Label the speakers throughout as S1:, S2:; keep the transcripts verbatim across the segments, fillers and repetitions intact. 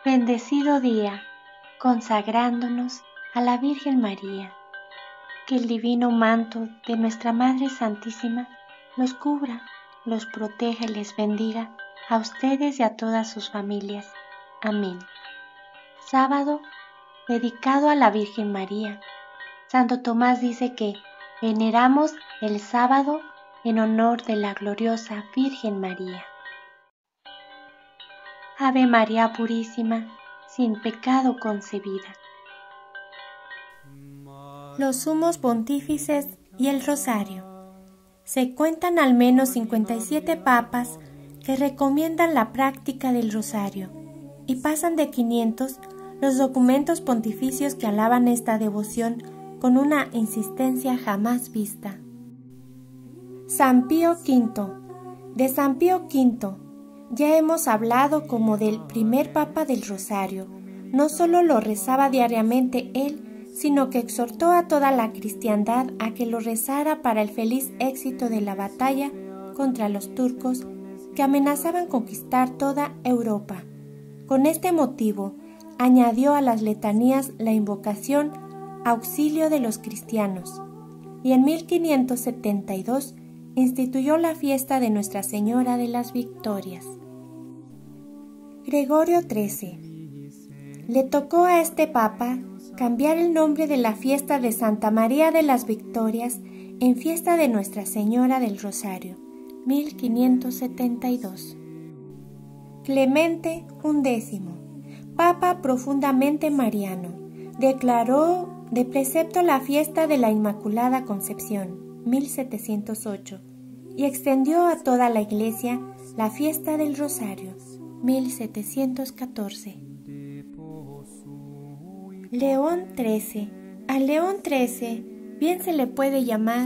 S1: Bendecido día, consagrándonos a la Virgen María. Que el divino manto de nuestra Madre Santísima los cubra, los proteja y les bendiga a ustedes y a todas sus familias. Amén. Sábado dedicado a la Virgen María. Santo Tomás dice que veneramos el sábado en honor de la gloriosa Virgen María. Ave María Purísima, sin pecado concebida.
S2: Los sumos pontífices y el rosario. Se cuentan al menos cincuenta y siete papas que recomiendan la práctica del rosario, y pasan de quinientos los documentos pontificios que alaban esta devoción con una insistencia jamás vista. San Pío quinto. De San Pío quinto ya hemos hablado como del primer papa del rosario. No solo lo rezaba diariamente él, sino que exhortó a toda la cristiandad a que lo rezara para el feliz éxito de la batalla contra los turcos que amenazaban conquistar toda Europa. Con este motivo, añadió a las letanías la invocación Auxilio de los cristianos, y en mil quinientos setenta y dos instituyó la fiesta de Nuestra Señora de las Victorias. Gregorio trece. Le tocó a este papa cambiar el nombre de la fiesta de Santa María de las Victorias en fiesta de Nuestra Señora del Rosario, mil quinientos setenta y dos. Clemente undécimo, papa profundamente mariano, declaró de precepto la fiesta de la Inmaculada Concepción, mil setecientos ocho, y extendió a toda la Iglesia la fiesta del Rosario, mil setecientos catorce. León trece. A León trece bien se le puede llamar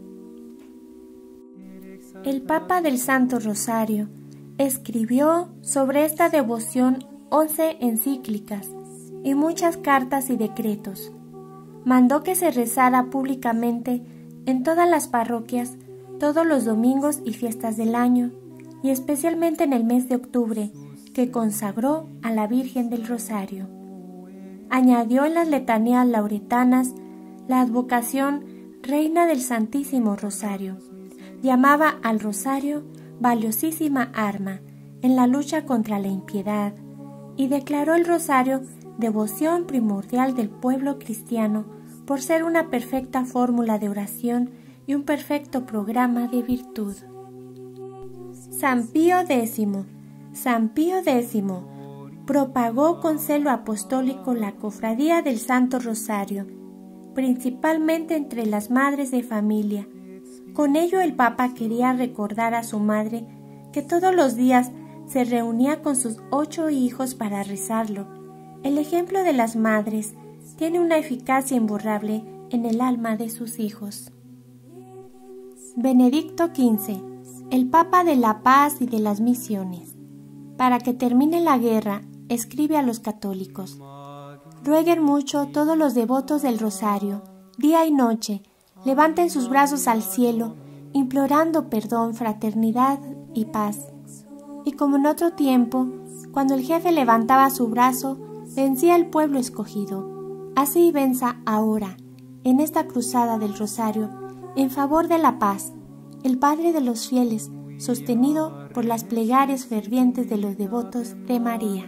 S2: el Papa del Santo Rosario. Escribió sobre esta devoción once encíclicas y muchas cartas y decretos. Mandó que se rezara públicamente en todas las parroquias, todos los domingos y fiestas del año, y especialmente en el mes de octubre, que consagró a la Virgen del Rosario. Añadió en las letanías lauretanas la advocación Reina del Santísimo Rosario. Llamaba al rosario valiosísima arma en la lucha contra la impiedad, y declaró el rosario devoción primordial del pueblo cristiano por ser una perfecta fórmula de oración y un perfecto programa de virtud. San Pío décimo. San Pío décimo propagó con celo apostólico la cofradía del Santo Rosario, principalmente entre las madres de familia. Con ello el Papa quería recordar a su madre que todos los días se reunía con sus ocho hijos para rezarlo. El ejemplo de las madres tiene una eficacia imborrable en el alma de sus hijos. Benedicto quince, el Papa de la Paz y de las Misiones. Para que termine la guerra, escribe a los católicos: rueguen mucho todos los devotos del Rosario, día y noche, levanten sus brazos al cielo, implorando perdón, fraternidad y paz. Y como en otro tiempo, cuando el jefe levantaba su brazo, vencía el pueblo escogido, así venza ahora, en esta cruzada del Rosario, en favor de la paz, el Padre de los fieles, sostenido por las plegarias fervientes de los devotos de María.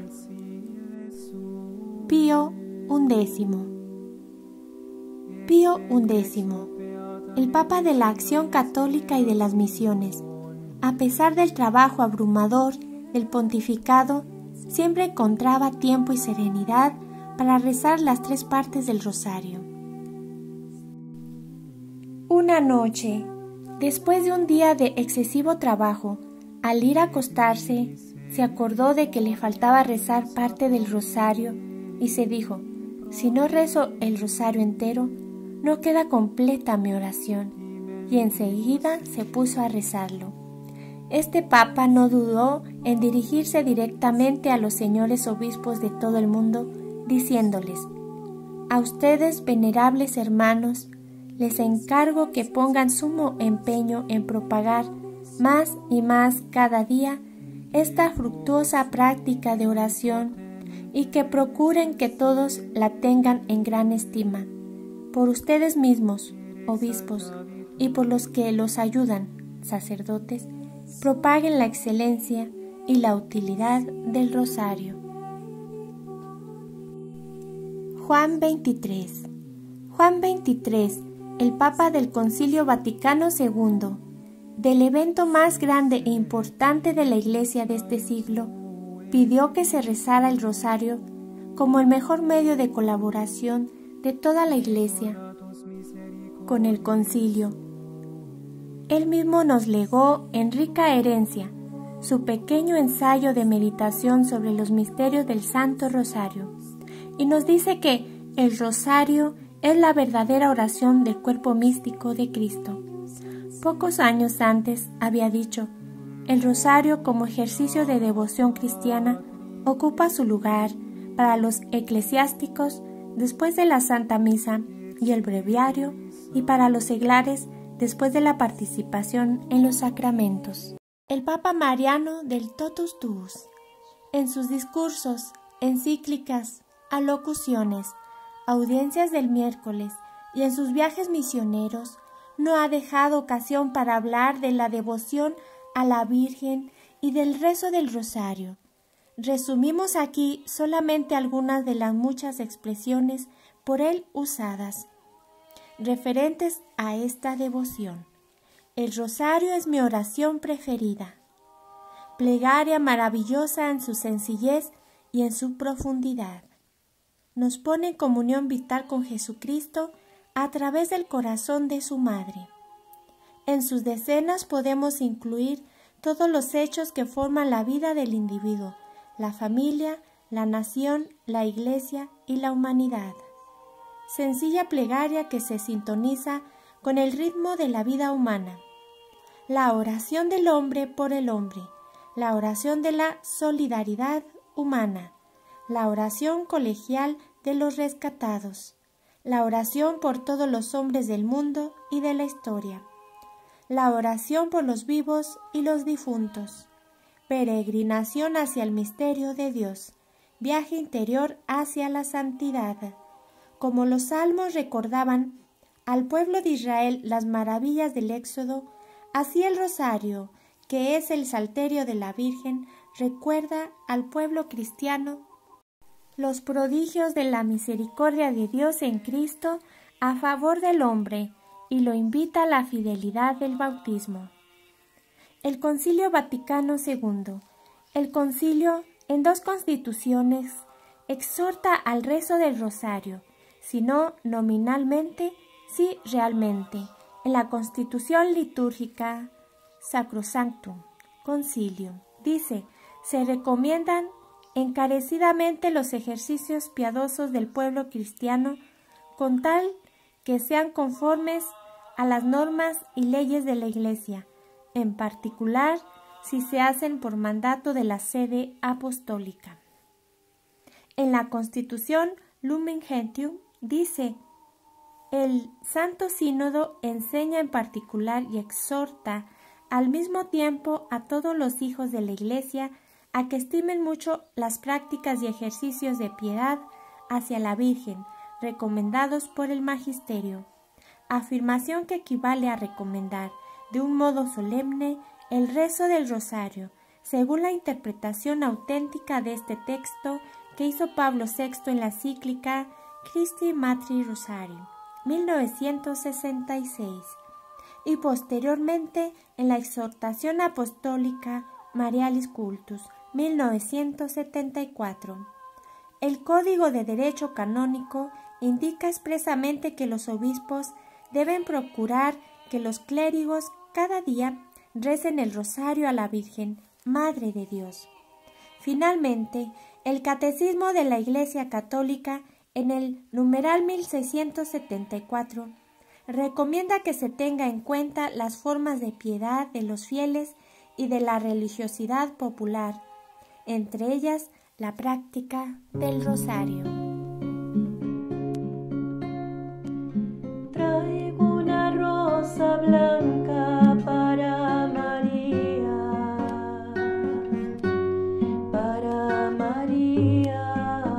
S2: Pío undécimo. Pío undécimo, el Papa de la Acción Católica y de las Misiones. A pesar del trabajo abrumador del pontificado, siempre encontraba tiempo y serenidad para rezar las tres partes del rosario. Una noche, después de un día de excesivo trabajo, al ir a acostarse, se acordó de que le faltaba rezar parte del rosario y se dijo: si no rezo el rosario entero, no queda completa mi oración, y enseguida se puso a rezarlo. Este papa no dudó en dirigirse directamente a los señores obispos de todo el mundo, diciéndoles: a ustedes, venerables hermanos, les encargo que pongan sumo empeño en propagar más y más cada día esta fructuosa práctica de oración y que procuren que todos la tengan en gran estima, por ustedes mismos, obispos, y por los que los ayudan, sacerdotes, propaguen la excelencia y la utilidad del rosario. Juan veintitrés. Juan veintitrés, el Papa del Concilio Vaticano segundo, del evento más grande e importante de la Iglesia de este siglo, pidió que se rezara el rosario como el mejor medio de colaboración de toda la Iglesia con el concilio. Él mismo nos legó en rica herencia su pequeño ensayo de meditación sobre los misterios del Santo Rosario, y nos dice que el rosario es la verdadera oración del cuerpo místico de Cristo. Pocos años antes había dicho: el rosario como ejercicio de devoción cristiana ocupa su lugar para los eclesiásticos después de la Santa Misa y el breviario, y para los seglares después de la participación en los sacramentos. El Papa Mariano del Totus Tuus, en sus discursos, encíclicas, alocuciones, audiencias del miércoles y en sus viajes misioneros, no ha dejado ocasión para hablar de la devoción a la Virgen y del rezo del rosario. Resumimos aquí solamente algunas de las muchas expresiones por él usadas, referentes a esta devoción. El rosario es mi oración preferida, plegaria maravillosa en su sencillez y en su profundidad. Nos pone en comunión vital con Jesucristo a través del corazón de su Madre. En sus decenas podemos incluir todos los hechos que forman la vida del individuo, la familia, la nación, la Iglesia y la humanidad. Sencilla plegaria que se sintoniza con el ritmo de la vida humana. La oración del hombre por el hombre, la oración de la solidaridad humana, la oración colegial de los rescatados, la oración por todos los hombres del mundo y de la historia, la oración por los vivos y los difuntos, peregrinación hacia el misterio de Dios, viaje interior hacia la santidad. Como los salmos recordaban al pueblo de Israel las maravillas del Éxodo, así el rosario, que es el salterio de la Virgen, recuerda al pueblo cristiano los prodigios de la misericordia de Dios en Cristo a favor del hombre y lo invita a la fidelidad del bautismo. El Concilio Vaticano segundo. El concilio, en dos constituciones, exhorta al rezo del rosario, si no nominalmente, sí realmente. En la Constitución Litúrgica Sacrosanctum Concilium dice: se recomiendan encarecidamente los ejercicios piadosos del pueblo cristiano, con tal que sean conformes a las normas y leyes de la Iglesia, en particular si se hacen por mandato de la sede apostólica. En la Constitución Lumen Gentium dice: el Santo Sínodo enseña en particular y exhorta al mismo tiempo a todos los hijos de la Iglesia a que estimen mucho las prácticas y ejercicios de piedad hacia la Virgen, recomendados por el Magisterio, afirmación que equivale a recomendar de un modo solemne el rezo del rosario, según la interpretación auténtica de este texto que hizo Pablo sexto en la encíclica Christi Matri Rosari, mil novecientos sesenta y seis, y posteriormente en la exhortación apostólica Marialis Cultus, mil novecientos setenta y cuatro. El Código de Derecho Canónico indica expresamente que los obispos deben procurar que los clérigos cada día recen el rosario a la Virgen, Madre de Dios. Finalmente, el Catecismo de la Iglesia Católica, en el numeral mil seiscientos setenta y cuatro, recomienda que se tenga en cuenta las formas de piedad de los fieles y de la religiosidad popular, entre ellas la práctica del rosario.
S3: Traigo una rosa blanca para María, para María.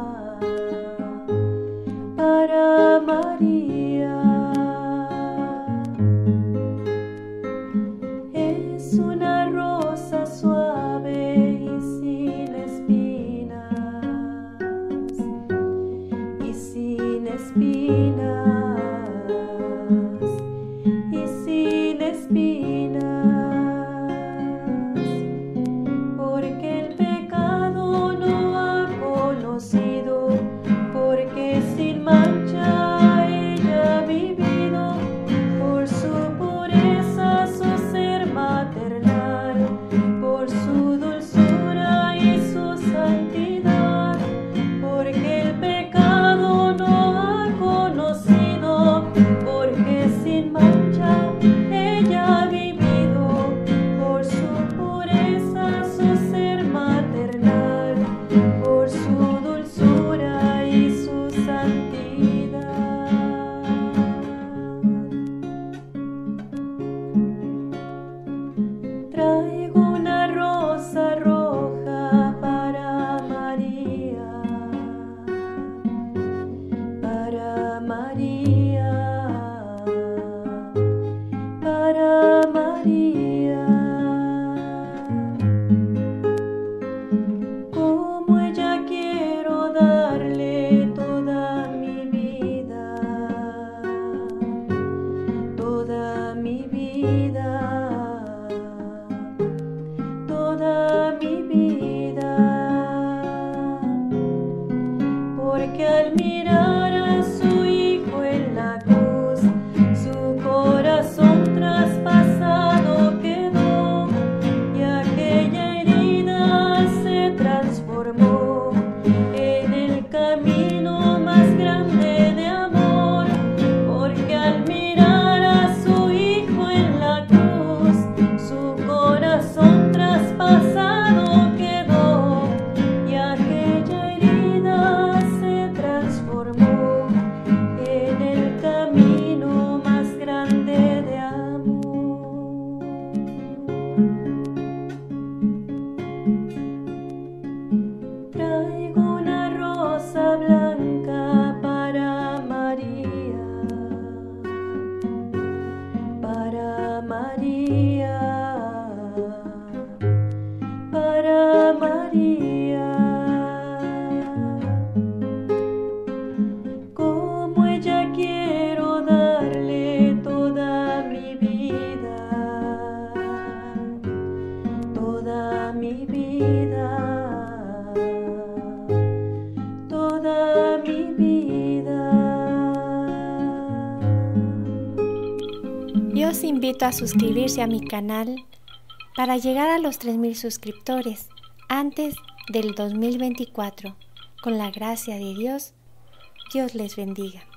S2: los invito a suscribirse a mi canal para llegar a los tres mil suscriptores antes del dos mil veinticuatro. Con la gracia de Dios, Dios les bendiga.